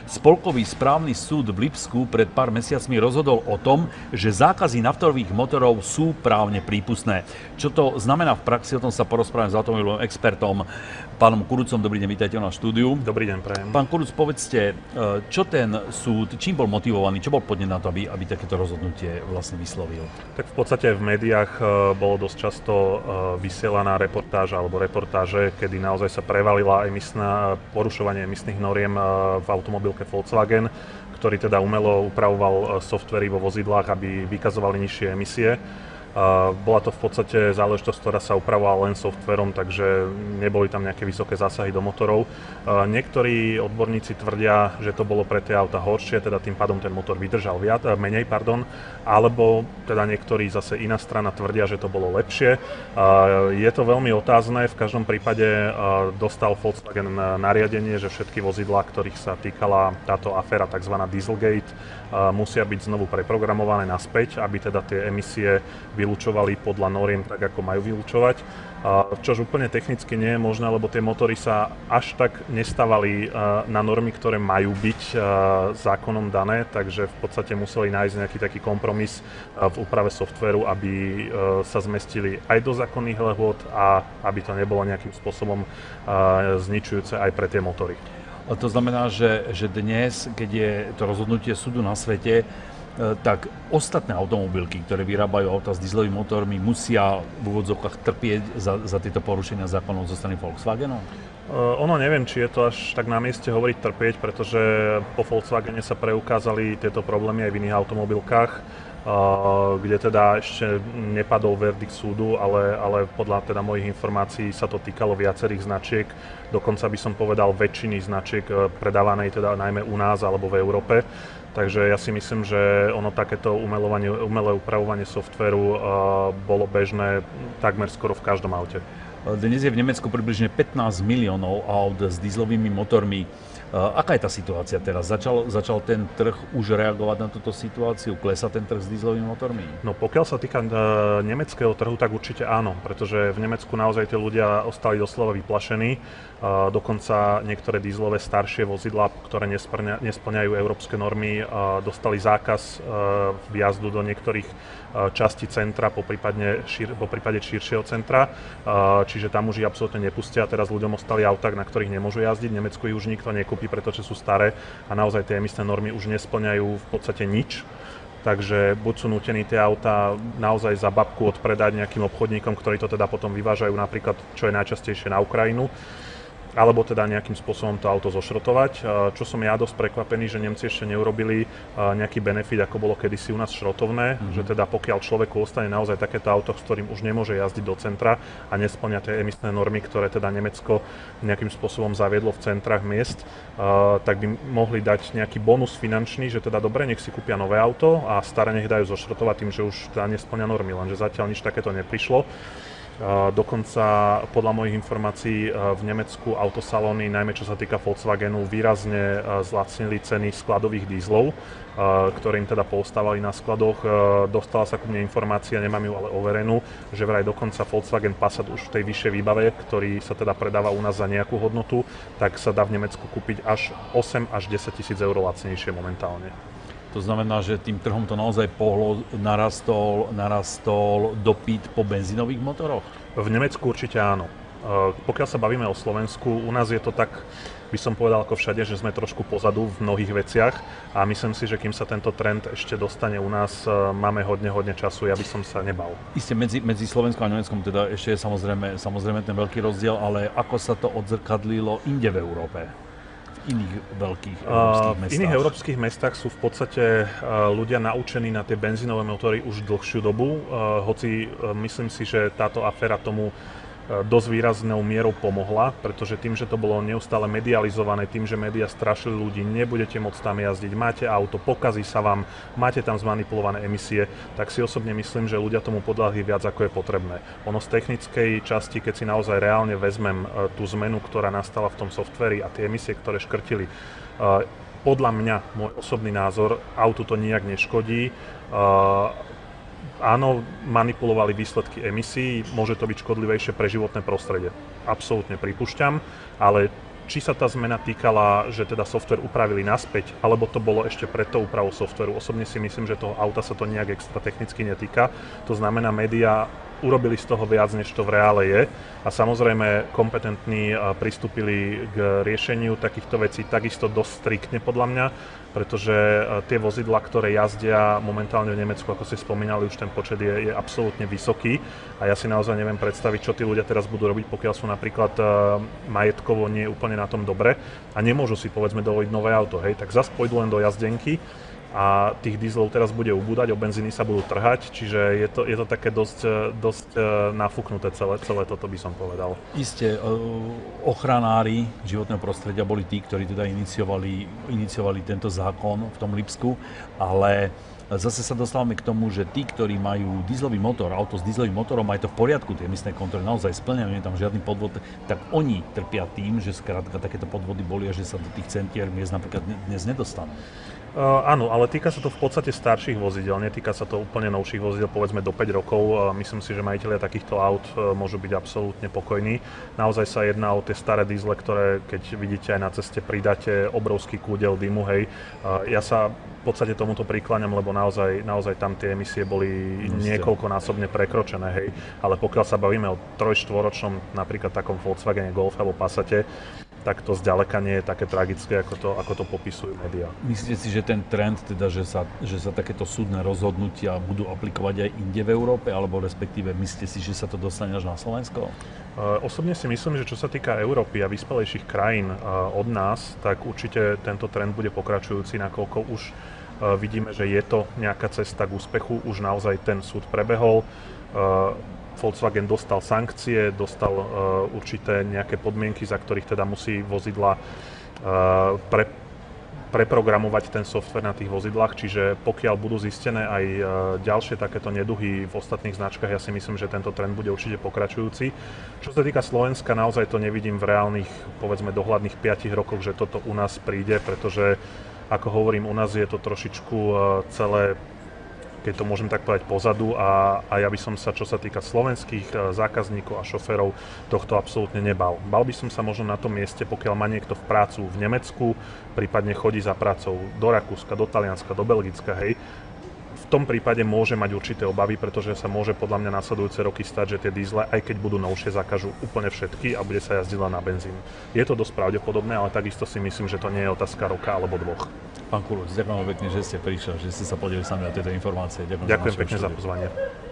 Spolkový správny súd v Lipsku pred pár mesiacmi rozhodol o tom, že zákazy naftových motorov sú právne prípustné. Čo to znamená v praxi, o tom sa porozprávam s automobilovým expertom, pánom Kurucom. Dobrý deň, vítajte na štúdiu. Dobrý deň, prajem. Pán Kuruc, povedzte, čo ten súd, čím bol motivovaný, čo bol podnet na to, aby takéto rozhodnutie vlastne vyslovil? Tak v podstate v médiách bolo dosť často vysielaná reportáž alebo reportáže, kedy naozaj sa prevalila porušovanie emisných noriem v automobilke Volkswagen, ktorý teda umelo upravoval softvery vo vozidlách, aby vykazovali nižšie emisie. Bola to v podstate záležitosť, ktorá sa upravovala len softverom, takže neboli tam nejaké vysoké zásahy do motorov. Niektorí odborníci tvrdia, že to bolo pre tie auta horšie, teda tým pádom ten motor vydržal menej, alebo teda niektorí zase iná strana tvrdia, že to bolo lepšie. Je to veľmi otázne, v každom prípade dostal Volkswagen nariadenie, že všetky vozidlá, ktorých sa týkala táto aféra, tzv. Dieselgate, musia byť znovu preprogramované naspäť, aby teda tie emisie vylučovali podľa noriem tak, ako majú vylučovať. Čož úplne technicky nie je možné, lebo tie motory sa až tak nestávali na normy, ktoré majú byť zákonom dané, takže v podstate museli nájsť nejaký taký kompromis v úprave softvéru, aby sa zmestili aj do zákonných lehôd a aby to nebolo nejakým spôsobom zničujúce aj pre tie motory. To znamená, že dnes, keď je to rozhodnutie súdu na svete, tak ostatné automobilky, ktoré vyrábajú auta s dieselovými motormi, musia v úvodzovkách trpieť za tieto porušenia zákonov zo strany Volkswagenu? Ono neviem, či je to až tak na mieste hovoriť trpieť, pretože po Volkswagene sa preukázali tieto problémy aj v iných automobilkách, kde teda ešte nepadol verdikt súdu, ale podľa teda mojich informácií sa to týkalo viacerých značiek, dokonca by som povedal väčšiny značiek predávanej teda najmä u nás alebo v Európe. Takže ja si myslím, že ono takéto umelé upravovanie softvéru bolo bežné takmer skoro v každom aute. Dnes je v Nemecku približne 15 miliónov aut s dieselovými motormi. Aká je tá situácia teraz? Začal ten trh už reagovať na túto situáciu? Klesá ten trh s dieselovými motormi? No pokiaľ sa týka nemeckého trhu, tak určite áno, pretože v Nemecku naozaj tí ľudia ostali doslova vyplašení. Dokonca niektoré dieselové staršie vozidlá, ktoré nesplňajú európske normy, dostali zákaz vjazdu do niektorých častí centra, po prípade širšieho centra. Čiže tam už ich absolútne nepustia. Teraz ľuďom ostali autá, na ktorých nemôžu jazdiť. V Nemecku ich už nikto nekúpi, pretože sú staré a naozaj tie emisné normy už nesplňajú v podstate nič. Takže buď sú nútení tie autá naozaj za babku odpredať nejakým obchodníkom, ktorí to teda potom vyvážajú napríklad, čo je najčastejšie, na Ukrajinu, alebo teda nejakým spôsobom to auto zošrotovať. Čo som ja dosť prekvapený, že Nemci ešte neurobili nejaký benefit, ako bolo kedysi u nás šrotovné, že teda pokiaľ človeku ostane naozaj takéto auto, s ktorým už nemôže jazdiť do centra a nesplňa tie emisné normy, ktoré teda Nemecko nejakým spôsobom zaviedlo v centrách miest, tak by mohli dať nejaký bonus finančný, že teda dobre, nech si kúpia nové auto a staré nech dajú zošrotovať tým, že už teda nesplňa normy, lenže zatiaľ nič takéto neprišlo. Dokonca podľa mojich informácií v Nemecku autosalóny, najmä čo sa týka Volkswagenu, výrazne zlacnili ceny skladových dízlov, ktoré im teda poostávali na skladoch. Dostala sa ku mne informácia, nemám ju ale overenú, že vraj dokonca Volkswagen Passat už v tej vyššej výbave, ktorý sa teda predáva u nás za nejakú hodnotu, tak sa dá v Nemecku kúpiť až 8 až 10 tisíc eur lacnejšie momentálne. To znamená, že tým trhom to naozaj pohlo, narastol dopyt po benzínových motoroch? V Nemecku určite áno. Pokiaľ sa bavíme o Slovensku, u nás je to tak, by som povedal ako všade, že sme trošku pozadu v mnohých veciach a myslím si, že kým sa tento trend ešte dostane u nás, máme hodne času, ja by som sa nebal. Isté medzi Slovenskom a Nemeckom teda ešte je samozrejme ten veľký rozdiel, ale ako sa to odzrkadlilo inde v Európe? Iných veľkých európskych mestách? V iných európskych mestách sú v podstate ľudia naučení na tie benzínové motory už dlhšiu dobu, hoci myslím si, že táto aféra tomu dosť výraznou mierou pomohla, pretože tým, že to bolo neustále medializované, tým, že médiá strašili ľudí, nebudete môcť tam jazdiť, máte auto, pokazí sa vám, máte tam zmanipulované emisie, tak si osobne myslím, že ľudia tomu podľahli viac, ako je potrebné. Ono z technickej časti, keď si naozaj reálne vezmem tú zmenu, ktorá nastala v tom softveri a tie emisie, ktoré škrtili, podľa mňa, môj osobný názor, autu to nijak neškodí. Áno, manipulovali výsledky emisí, môže to byť škodlivejšie pre životné prostredie. Absolútne pripúšťam, ale či sa tá zmena týkala, že teda software upravili naspäť, alebo to bolo ešte pred tou úpravou softwaru. Osobne si myslím, že toho auta sa to nejak extra technicky netýka. To znamená, médiá urobili z toho viac, než to v reále je. A samozrejme, kompetentní pristúpili k riešeniu takýchto vecí takisto dosť striktne podľa mňa, pretože tie vozidlá, ktoré jazdia momentálne v Nemecku, ako ste spomínali, už ten počet je absolútne vysoký. A ja si naozaj neviem predstaviť, čo tí ľudia teraz budú robiť, pokiaľ sú napríklad majetkovo nie úplne na tom dobre a nemôžu si povedzme dovoliť nové auto, hej, tak zase pôjdu len do jazdenky a tých dieselov teraz bude ubúdať, o benzíny sa budú trhať, čiže je to také dosť nafúknuté celé toto by som povedal. Isté, ochranári životného prostredia boli tí, ktorí teda iniciovali tento zákon v tom Lipsku, ale zase sa dostávame k tomu, že tí, ktorí majú dieselový motor, auto s dieselovým motorom, aj to v poriadku, tie emisné kontroly naozaj splňajú, nie je tam žiadny podvod, tak oni trpia tým, že skrátka takéto podvody boli a že sa do tých centier miest napríklad dnes nedostanú. Áno, ale týka sa to v podstate starších vozidel, netýka sa to úplne novších vozidel, povedzme do 5 rokov. Myslím si, že majitelia takýchto aut môžu byť absolútne pokojní. Naozaj sa jedná o tie staré diesle, ktoré keď vidíte aj na ceste pridáte obrovský kúdel dymu, hej. Ja sa v podstate tomuto prikláňam, lebo naozaj tam tie emisie boli niekoľkonásobne prekročené, hej. Ale pokiaľ sa bavíme o 3-4-ročnom, napríklad takom Volkswagene Golf alebo Passate, tak to zďaleka nie je také tragické, ako to popisujú médiá. Myslíte si, že ten trend, teda, že sa takéto súdne rozhodnutia budú aplikovať aj inde v Európe, alebo respektíve myslíte si, že sa to dostane až na Slovensko? Osobne si myslím, že čo sa týka Európy a vyspelejších krajín od nás, tak určite tento trend bude pokračujúci, nakoľko už vidíme, že je to nejaká cesta k úspechu, už naozaj ten súd prebehol. Volkswagen dostal sankcie, dostal určité nejaké podmienky, za ktorých teda musí vozidla preprogramovať ten software na tých vozidlách, čiže pokiaľ budú zistené aj ďalšie takéto neduhy v ostatných značkách, ja si myslím, že tento trend bude určite pokračujúci. Čo sa týka Slovenska, naozaj to nevidím v reálnych, povedzme dohľadných 5 rokoch, že toto u nás príde, pretože ako hovorím, u nás je to trošičku celé, keď to môžem tak povedať, pozadu a ja by som sa, čo sa týka slovenských zákazníkov a šoférov, tohto absolútne nebal. Bal by som sa možno na tom mieste, pokiaľ má niekto v prácu v Nemecku, prípadne chodí za prácou do Rakúska, do Talianska, do Belgicka, hej. V tom prípade môže mať určité obavy, pretože sa môže podľa mňa nasledujúce roky stať, že tie diesle, aj keď budú novšie, zakažú úplne všetky a bude sa jazdiť len na benzín. Je to dosť pravdepodobné, ale takisto si myslím, že to nie je otázka roka alebo 2. Pán Kuruc, ďakujem pekne, že ste prišli, že ste sa podelili sami o tieto informácie. Ďakujem pekne za pozvanie.